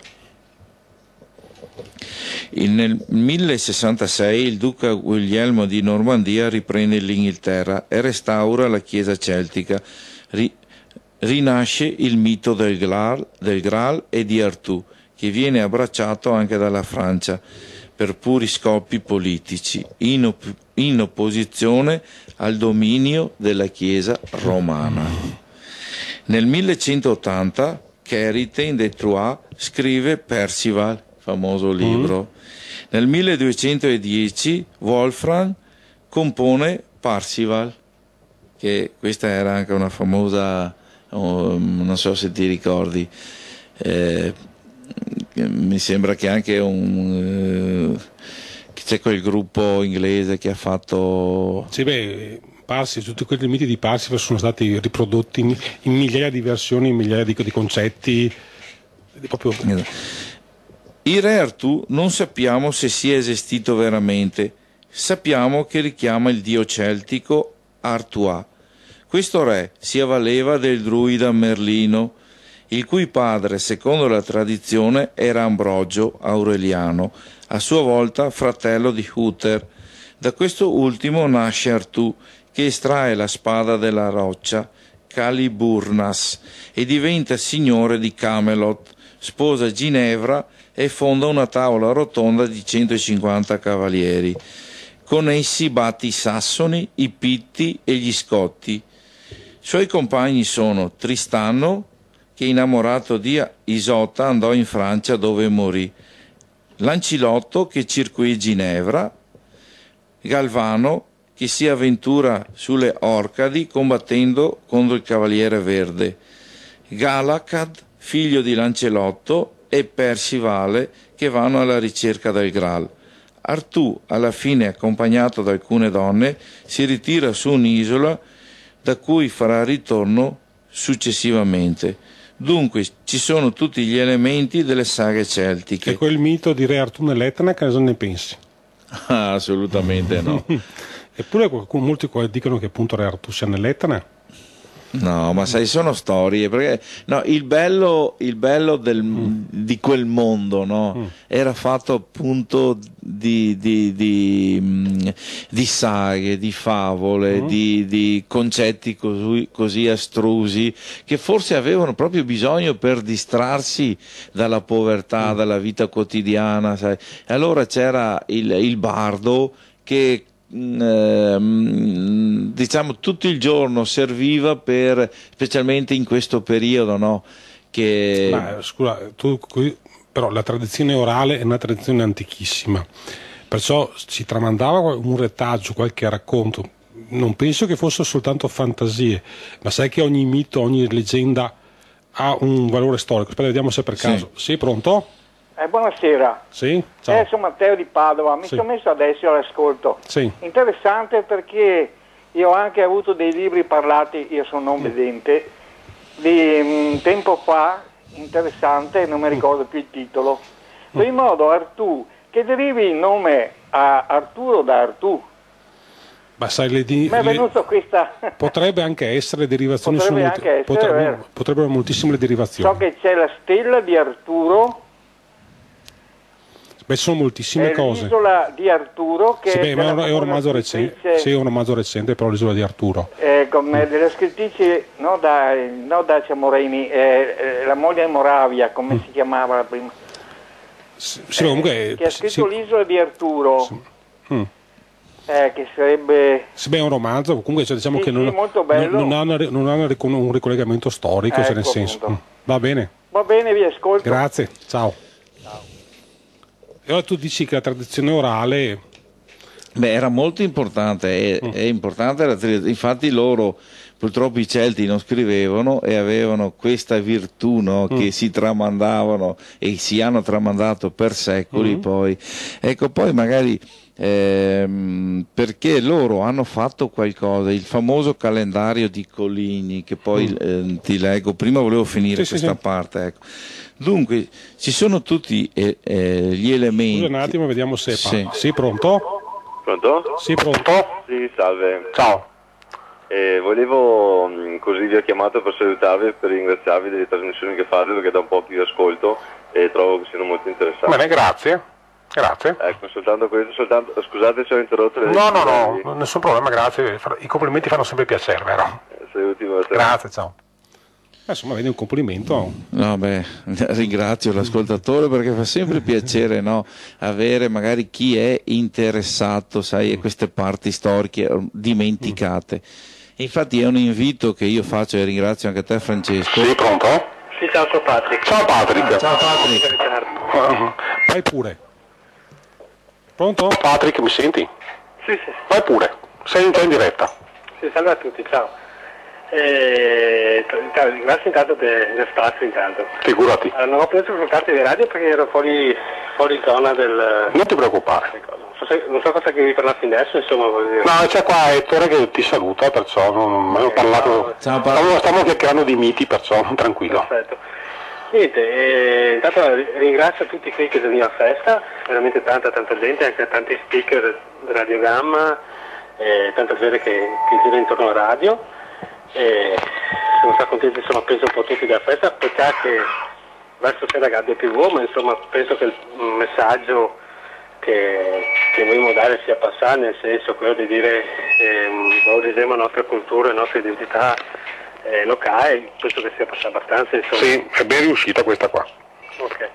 Nel 1066 il duca Guglielmo di Normandia riprende l'Inghilterra e restaura la chiesa celtica. Rinasce il mito del Graal e di Artù, che viene abbracciato anche dalla Francia per puri scopi politici, in opposizione al dominio della chiesa romana. Nel 1180 Chéritain de Troyes scrive Percival, famoso libro. Nel 1210 Wolfram compone Parzival, che questa era anche una famosa, non so se ti ricordi, mi sembra che anche c'è quel gruppo inglese che ha fatto. Sì, tutti quei miti di Parzival sono stati riprodotti in migliaia di versioni, in migliaia di concetti. Proprio. Il re Artù non sappiamo se sia esistito veramente, sappiamo che richiama il dio celtico Artuà. Questo re si avvaleva del druida Merlino, il cui padre, secondo la tradizione, era Ambrogio Aureliano, a sua volta fratello di Uther. Da questo ultimo nasce Artù, che estrae la spada della roccia, Caliburnas, e diventa signore di Camelot, sposa Ginevra e fonda una tavola rotonda di 150 cavalieri. Con essi batte i Sassoni, i Pitti e gli Scotti. Suoi compagni sono Tristano, che innamorato di Isota andò in Francia dove morì, Lancilotto che circuì Ginevra, Galvano che si avventura sulle Orcadi combattendo contro il Cavaliere Verde, Galahad, figlio di Lancelotto, e Percivale che vanno alla ricerca del Graal. Artù, alla fine accompagnato da alcune donne, si ritira su un'isola da cui farà ritorno successivamente. Dunque ci sono tutti gli elementi delle saghe celtiche. E quel mito di Re Artù nell'Etna, che cosa ne pensi? Ah, assolutamente no. Eppure molti dicono che appunto Re Artù sia nell'Etna. No, ma sai, sono storie, perché no, il bello di quel mondo, no, era fatto appunto di saghe, di favole, di concetti così astrusi, che forse avevano proprio bisogno per distrarsi dalla povertà, dalla vita quotidiana, sai. E allora c'era il bardo che diciamo tutto il giorno serviva specialmente in questo periodo, no? Che... Ma, scusa, però la tradizione orale è una tradizione antichissima, perciò si tramandava un retaggio, qualche racconto. Non penso che fossero soltanto fantasie, ma sai che ogni mito, ogni leggenda ha un valore storico. Aspetta, vediamo se per caso. Sì, pronto? Buonasera, Sì, ciao. sono Matteo di Padova, mi sono messo adesso all'ascolto. Sì. Interessante perché io ho anche avuto dei libri parlati, io sono non vedente, di tempo fa, interessante, non mi ricordo più il titolo. In modo Artù, che derivi il nome a Arturo da Artù. Ma sai, Mi è venuto questa... potrebbe anche essere derivazioni, potrebbero moltissime le derivazioni. So che c'è la stella di Arturo. Beh, sono moltissime cose. L'isola di Arturo, che sì, ma è un romanzo recente. Sì, è un romanzo recente, però l'isola di Arturo. Della scrittrice, no Dacia Morini, la moglie di Moravia, come si chiamava la prima? Sì, comunque, che ha scritto l'isola di Arturo. Sì. Che sarebbe... Sì, beh, è un romanzo, comunque diciamo che molto bello. non ha un ricollegamento storico, nel senso. Va bene. Va bene, vi ascolto. Grazie, ciao. E ora tu dici che la tradizione orale... Beh, era molto importante, è importante, infatti loro, purtroppo i Celti non scrivevano e avevano questa virtù, no, che si tramandavano e si hanno tramandato per secoli poi. Ecco, poi magari... perché loro hanno fatto qualcosa, il famoso calendario di Coligny, che poi ti leggo, prima volevo finire questa parte, ecco. Dunque ci sono tutti gli elementi. Scusa un attimo, vediamo se sì, pronto? Pronto? Sì, pronto? Sì, salve. Ciao. Volevo, così vi ho chiamato per salutarvi e per ringraziarvi delle trasmissioni che fate, perché da un po' che vi ascolto e trovo che siano molto interessanti. Bene, grazie. Ecco, soltanto questo, scusate se ho interrotto le... No, nessun problema, grazie. I complimenti fanno sempre piacere, vero? Saluti, grazie, ciao. Insomma, vedi un complimento. No, beh, ringrazio l'ascoltatore perché fa sempre piacere, no, avere magari chi è interessato, sai, a queste parti storiche dimenticate. Infatti è un invito che io faccio e ringrazio anche te, Francesco. Sì, pronto? Sì, ciao, sono Patrick. Ciao Patrick. Ciao Patrick. Vai pure. Pronto? Patrick, mi senti? Sì. Vai pure, sei in diretta. Sì, salve a tutti, ciao. Grazie intanto del spazio intanto. Figurati. Non ho preso ascoltarti di radio perché ero fuori zona del... Non ti preoccupare. Non so cosa che vi parlassi adesso, insomma, voglio dire. No, c'è qua Ettore che ti saluta, perciò non ho parlato. Stiamo chiacchierando di miti, perciò tranquillo. Perfetto. Niente, intanto ringrazio tutti quelli che venivano a festa, veramente tanta gente, anche tanti speaker di Radio Gamma, tanta gente che gira intorno alla radio. Sono stato contento, sono preso un po' tutti dalla festa, perché che verso sera gabbia più ma insomma penso che il messaggio che vogliamo dare sia passare, nel senso quello di dire valorizziamo la nostra cultura, la nostra identità locale, penso che sia passato abbastanza, insomma. Sì, è ben riuscita questa qua. Ok.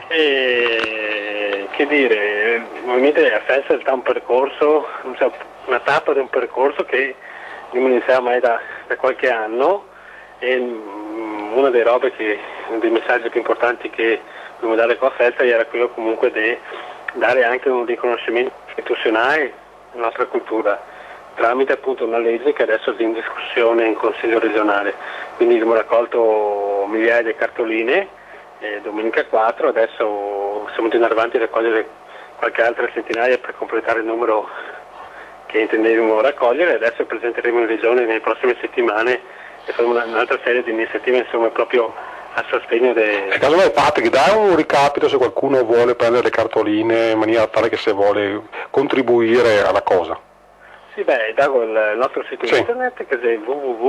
Che dire, ovviamente la festa è un percorso, una tappa di un percorso che non iniziava mai da qualche anno, e una delle dei messaggi più importanti che dobbiamo dare con la festa era quello comunque di dare anche un riconoscimento istituzionale alla nostra cultura tramite appunto una legge che adesso è in discussione in Consiglio regionale. Quindi abbiamo raccolto migliaia di cartoline domenica 4, adesso stiamo andando avanti a raccogliere qualche altra centinaia per completare il numero che intendevamo raccogliere. Adesso presenteremo in regione nelle prossime settimane e faremo un'altra serie di iniziative, insomma, proprio a sostegno E caso mai Patrick, dai un ricapito se qualcuno vuole prendere le cartoline in maniera tale che se vuole contribuire alla cosa. Sì, beh, dago il nostro sito internet che è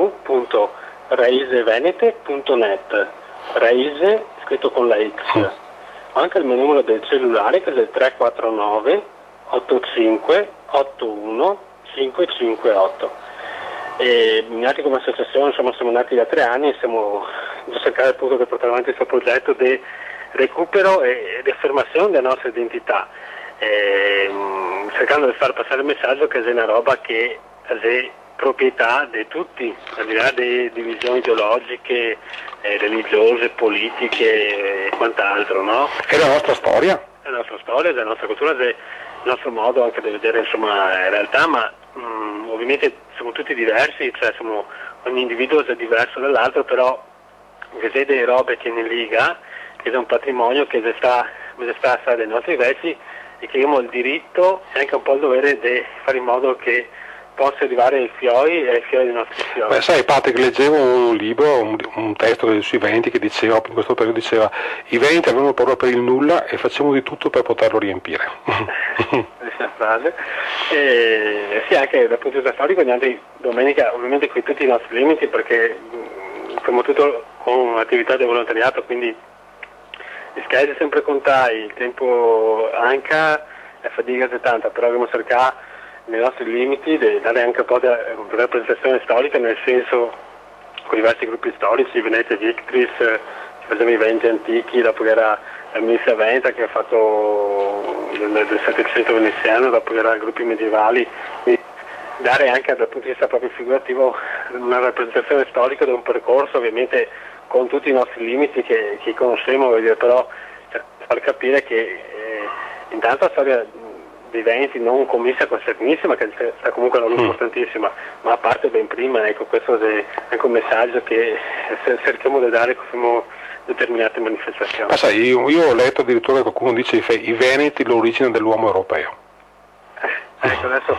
www.raisevenete.net, Raise scritto con la X. Anche il mio numero del cellulare che è il 349 85 81 558. E Mignati come associazione insomma siamo nati da 3 anni e stiamo cercando appunto di portare avanti questo progetto di recupero e di affermazione della nostra identità, cercando di far passare il messaggio che è una roba che è proprietà di tutti, al di là delle divisioni ideologiche, religiose, politiche e quant'altro, no? È la nostra storia. È la nostra storia, è la nostra cultura, è il nostro modo anche di vedere insomma in realtà, ma ovviamente siamo tutti diversi, cioè ogni individuo è diverso dall'altro, però c'è delle robe che ne liga, che è un patrimonio che sta dai nostri vecchi e che abbiamo il diritto e anche un po' il dovere di fare in modo che possa arrivare ai fiori e ai fiori dei nostri fiori. Beh, sai Patrick, leggevo un libro, un testo sui Veneti che diceva, in questo periodo diceva, i Veneti avevano paura per il nulla e facciamo di tutto per poterlo riempire. Questa frase. Sì, anche dal punto di vista storico, domenica, ovviamente qui tutti i nostri limiti, perché facciamo tutto con attività di volontariato, quindi il sky è sempre contai, il tempo anche è fatica di tanta, però dobbiamo cercare nei nostri limiti di dare anche un po' di rappresentazione storica, nel senso con diversi gruppi storici, Venezia Victris, che facevano i venti antichi, dopo era la Milizia Veneta che ha fatto del Settecento veneziano, dopo era gruppi medievali, quindi dare anche dal punto di vista proprio figurativo una rappresentazione storica di un percorso, ovviamente con tutti i nostri limiti che conosciamo, però far capire che intanto la storia dei Veneti non commessa concernissima, che sta comunque una roba importantissima, ma a parte ben prima, ecco, questo è anche un messaggio che cerchiamo di dare con determinate manifestazioni. Ma sai, io ho letto addirittura che qualcuno dice i Veneti l'origine dell'uomo europeo. Ecco, adesso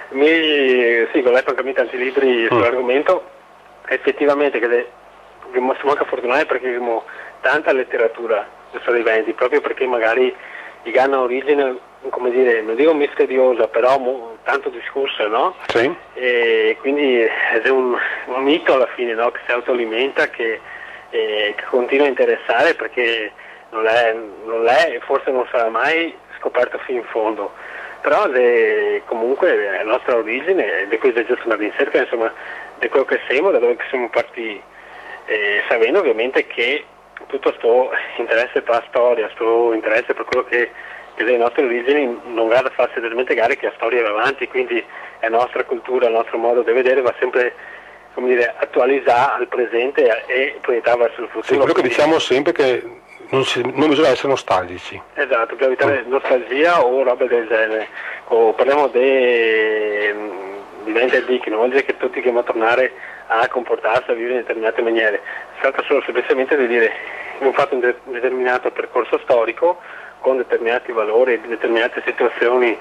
ho letto anche tanti libri sull'argomento, effettivamente che siamo anche fortunati perché abbiamo tanta letteratura sui Veneti, proprio perché magari gli hanno origine, come dire, non dico misteriosa, però tanto discussa, no? Sì. E quindi è un mito alla fine, no? Che si autoalimenta, che continua a interessare perché non è e forse non sarà mai scoperto fino in fondo. Però comunque la nostra origine, di cui è giusto una ricerca, insomma, di quello che siamo, da dove siamo partiti, sapendo ovviamente che tutto questo interesse per la storia, questo interesse per quello che le nostre origini non va da farsi dimenticare che la storia va avanti, quindi la nostra cultura, il nostro modo di vedere va sempre, come dire, attualizzare al presente e proiettare verso il futuro. Sì, quello che diciamo sempre che non bisogna essere nostalgici. Esatto, per evitare nostalgia o robe del genere. O parliamo di tecnologie che tutti dobbiamo tornare a comportarsi, a vivere in determinate maniere. Si tratta solo semplicemente di dire abbiamo fatto un determinato percorso storico con determinati valori, determinate situazioni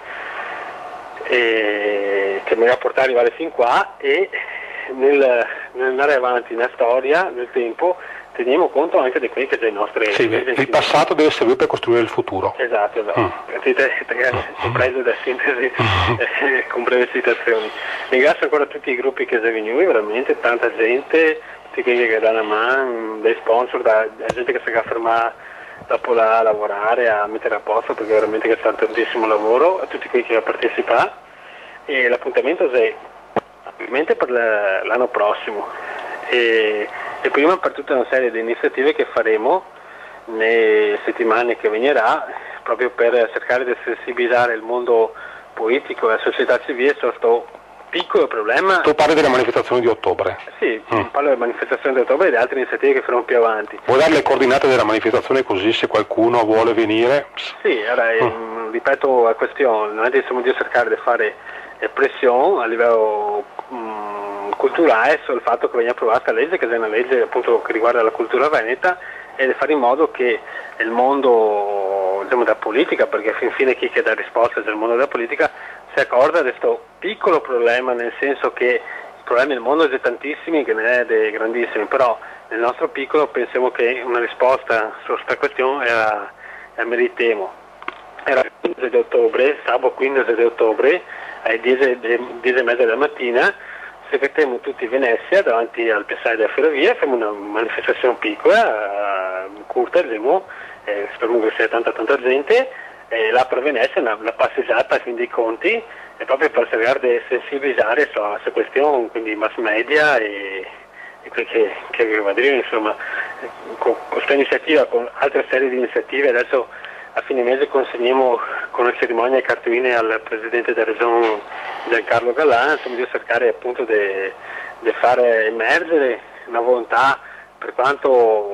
che mi ha portato ad arrivare fin qua e nell'andare avanti nella storia, nel tempo, teniamo conto anche di quelli che sono i nostri... Sì, il passato deve servire per costruire il futuro. Esatto. Preso da sintesi con brevi citazioni. Ringrazio ancora tutti i gruppi che sono venuti, veramente tanta gente, tutti quelli che danno una mano, dei sponsor, da gente che si è fermata dopo a lavorare, a mettere a posto, perché veramente che è stato tantissimo lavoro, a tutti quelli che hanno partecipato, e l'appuntamento è ovviamente per l'anno prossimo e prima per tutta una serie di iniziative che faremo nelle settimane che venirà, proprio per cercare di sensibilizzare il mondo politico e la società civile su questo piccolo problema. Tu parli della manifestazione di ottobre? Sì, parlo della manifestazione di ottobre e di altre iniziative che faremo più avanti. Vuoi dare le coordinate della manifestazione così se qualcuno vuole venire? Sì, allora, ripeto la questione, noi siamo di cercare di fare pressione a livello culturale sul fatto che venga approvata la legge, che è una legge appunto che riguarda la cultura veneta, e di fare in modo che il mondo, diciamo, della politica, perché fin fine chi dà risposte del mondo della politica, si accorga di questo piccolo problema, nel senso che il problemi nel mondo c'è tantissimi, che ne è dei grandissimi, però nel nostro piccolo pensiamo che una risposta su questa questione la meritiamo. Era il 15 di ottobre, sabato 15 di ottobre, alle 10:30 della mattina, se mettiamo tutti in Venezia davanti al piazzale della ferrovia, facciamo una manifestazione piccola, corta, spero che sia tanta gente, là per Venezia una passeggiata a fin dei conti, e proprio per cercare di sensibilizzare su questa questione, quindi mass media e quel che va a dire, insomma, con questa iniziativa, con altre serie di iniziative. Adesso a fine mese consegniamo con una cerimonia e cartoline al Presidente della Regione Giancarlo Gallan, insomma, di cercare appunto di fare emergere una volontà, per quanto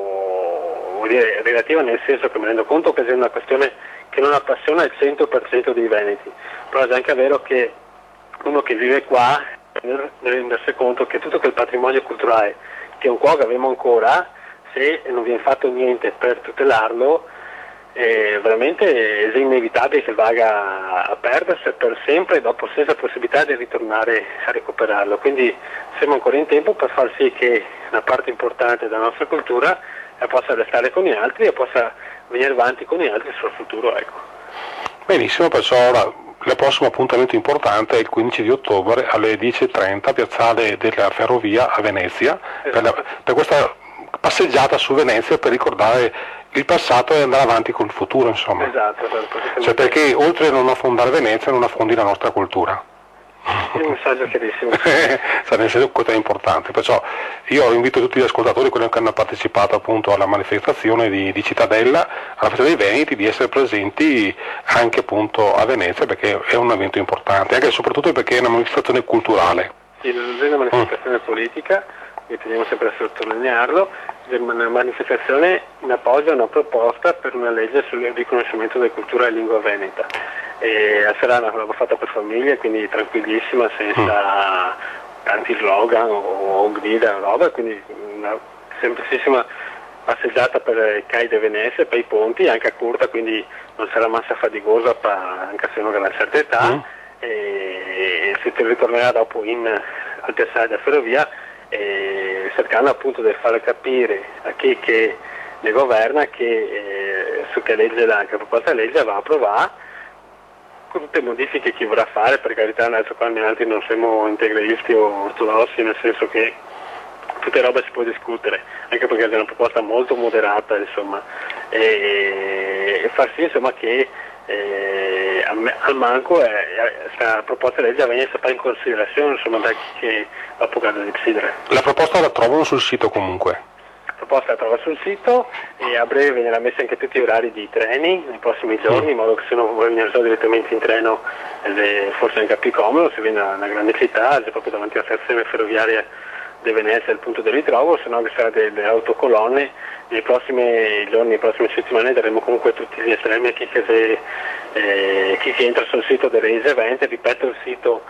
vuol dire relativa, nel senso che mi rendo conto che è una questione che non appassiona il 100% dei veneti, però è anche vero che uno che vive qua deve rendersi conto che tutto quel patrimonio culturale che un po' che abbiamo ancora, se non viene fatto niente per tutelarlo, veramente è inevitabile che vada a perdersi per sempre e dopo senza possibilità di ritornare a recuperarlo. Quindi siamo ancora in tempo per far sì che una parte importante della nostra cultura possa restare con gli altri e possa venire avanti con gli altri sul futuro. Ecco. Benissimo, perciò ora il prossimo appuntamento importante è il 15 di ottobre alle 10:30, piazzale della Ferrovia a Venezia, esatto, per questa passeggiata su Venezia per ricordare il passato e andare avanti con il futuro, insomma. Esatto, cioè, perché oltre a non affondare Venezia non affondi la nostra cultura. È un messaggio chiarissimo. Nel senso, questo è importante, perciò io invito tutti gli ascoltatori, quelli che hanno partecipato appunto alla manifestazione di Cittadella, alla festa dei Veneti, di essere presenti anche appunto a Venezia, perché è un evento importante, anche e soprattutto perché è una manifestazione culturale. Sì, non è una manifestazione politica, e teniamo sempre a sottolinearlo, è una manifestazione in appoggio a una proposta per una legge sul riconoscimento della cultura e lingua veneta. E sarà una roba fatta per famiglie, quindi tranquillissima, senza tanti slogan o grida, roba, quindi una semplicissima passeggiata per i cai di Venezia, per i ponti, anche a corta, quindi non sarà massa faticosa anche se non ha una certa età, e si ritornerà dopo al piazzale della ferrovia, cercando appunto di far capire a chi che ne governa che su che legge che proposta di legge va a approvare, con tutte le modifiche che vorrà fare. Per carità, adesso qua noi altri non siamo integralisti o ortodossi, nel senso che tutte robe si può discutere, anche perché è una proposta molto moderata, insomma, e far sì, insomma, che al manco questa proposta di legge venga presa in considerazione, insomma, da chi che va a poter decidere. La proposta la trovano sul sito comunque? La proposta la trova sul sito e a breve venirà messa anche tutti gli orari di treni nei prossimi giorni, in modo che se uno vuole venire direttamente in treno, forse anche più comodo, se viene da una grande città, c'è proprio davanti alla stazione ferroviaria di Venezia il punto di ritrovo, se no che sarà delle autocolonne. Nei prossimi giorni, nelle prossime settimane daremo comunque tutti gli estremi a chi che entra sul sito del Raise Venete. Ripeto, il sito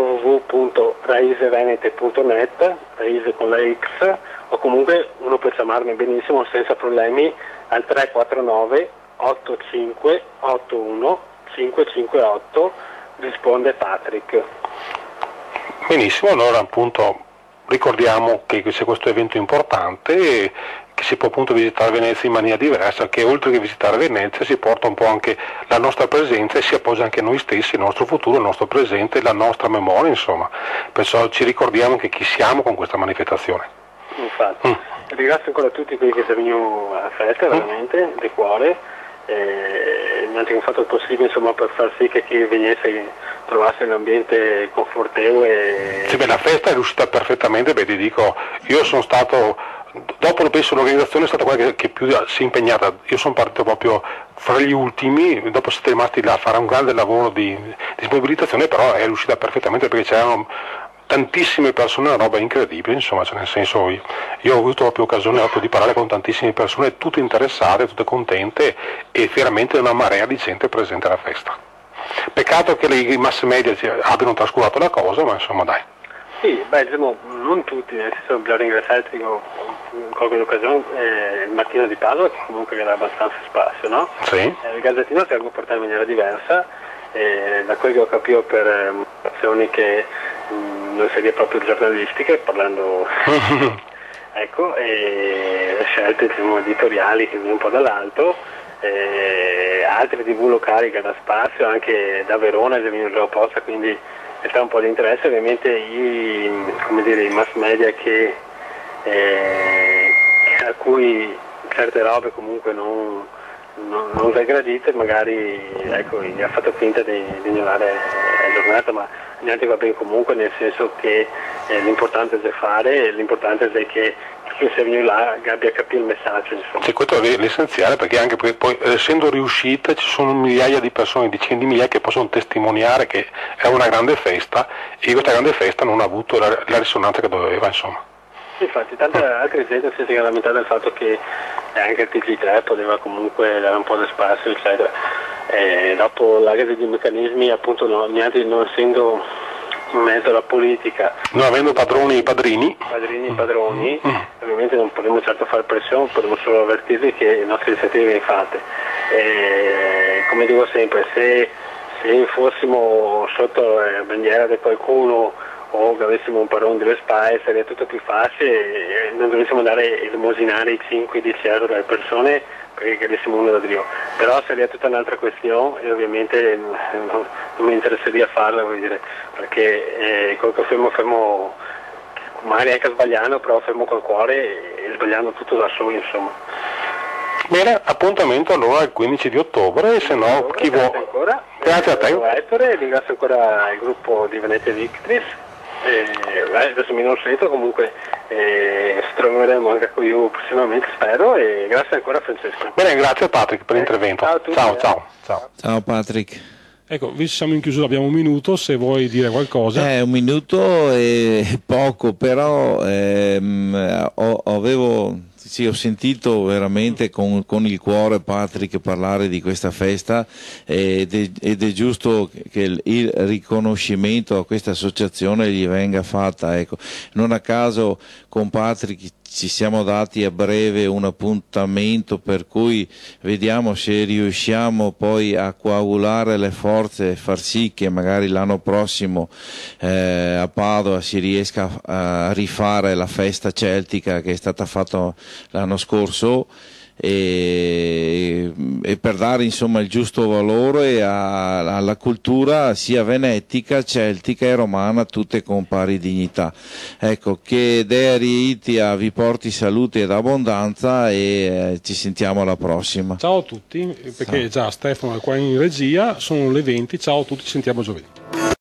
www.raisevenete.net, Raise con la X, o comunque uno può chiamarmi benissimo senza problemi al 349 85 81 558, risponde Patrick. Benissimo, allora appunto ricordiamo che c'è questo evento importante, che si può appunto visitare Venezia in maniera diversa, che oltre che visitare Venezia si porta un po' anche la nostra presenza e si appoggia anche noi stessi, il nostro futuro, il nostro presente, la nostra memoria, insomma. Perciò ci ricordiamo che chi siamo con questa manifestazione. Infatti, ringrazio ancora tutti quelli che sono venuti alla festa, veramente, di cuore, hanno fatto il possibile, insomma, per far sì che chi venisse trovasse un ambiente confortevole. Sì, la festa è riuscita perfettamente, ti dico, io sono stato, dopo penso l'organizzazione è stata quella che più si è impegnata, io sono partito proprio fra gli ultimi, dopo siete rimasti là a fare un grande lavoro di mobilitazione, però è riuscita perfettamente perché c'erano tantissime persone, una roba incredibile, insomma, cioè nel senso io ho avuto proprio occasione proprio di parlare con tantissime persone, tutte interessate, tutte contente e veramente una marea di gente presente alla festa. Peccato che i mass media abbiano trascurato la cosa, ma insomma dai. Sì, diciamo, non tutti, nel senso bisogna ringraziare in qualche occasione il Mattino di Padova, che comunque era abbastanza spazio, no? Sì. Il Gazzettino si è comportato in maniera diversa, da quello che ho capito per azioni che una serie proprio giornalistica, parlando ecco, e scelte diciamo, editoriali che vengono un po' dall'alto, altri TV locali che da spazio, anche da Verona già vengono apposta, quindi c'è un po' di interesse, ovviamente i mass media a cui certe robe comunque non è gradite, magari ecco, ha fatto finta di ignorare la giornata, ma niente va bene comunque, nel senso che l'importante è fare, l'importante è che chi sia venuto là abbia capito il messaggio. Insomma. Sì, questo è l'essenziale, perché poi essendo riuscita ci sono migliaia di persone, decine di migliaia che possono testimoniare che è una grande festa e questa grande festa non ha avuto la risonanza che doveva, insomma. Infatti tanta altra gente si è lamentata del fatto che anche il TG3 poteva comunque dare un po' di spazio eccetera, dopo la rete di meccanismi appunto neanche non essendo in mezzo alla politica, non avendo padrini, ovviamente non potremmo certo fare pressione, potremmo solo avvertirli che le nostre iniziative vengono fatte, come dico sempre, se fossimo sotto la bandiera di qualcuno o che avessimo un padrone delle spalle sarebbe tutto più facile e non dovessimo andare a elemosinare i 5-10 euro dalle persone perché avessimo uno da Dio, però sarebbe tutta un'altra questione e ovviamente non mi interesseria farla, vuol dire, perché quello che fermo magari anche sbagliando, però fermo col cuore e sbagliando tutto da solo, insomma. Bene, appuntamento allora il 15 di ottobre, se no chi vuole. Grazie a te. Ettore, ringrazio ancora il gruppo di Venezia Victris. Adesso mi non sento, comunque ci troveremo anche con io prossimamente, spero, e grazie ancora a Francesco. Bene, grazie a Patrick per l'intervento. Ciao a tutti, Ciao Patrick. Ecco, visto siamo in chiusura, abbiamo un minuto, se vuoi dire qualcosa. Un minuto è poco, però ho sentito veramente con il cuore Patrick parlare di questa festa ed è giusto che il riconoscimento a questa associazione gli venga fatta. Ecco. Non a caso con Patrick ci siamo dati a breve un appuntamento per cui vediamo se riusciamo poi a coagulare le forze e far sì che magari l'anno prossimo a Padova si riesca a rifare la festa celtica che è stata fatta l'anno scorso e per dare insomma il giusto valore alla cultura sia venetica, celtica e romana, tutte con pari dignità. Ecco, che Dea Riitia vi porti salute ed abbondanza e ci sentiamo alla prossima. Ciao a tutti, perché già Stefano è qua in regia, sono le 20, ciao a tutti, ci sentiamo giovedì.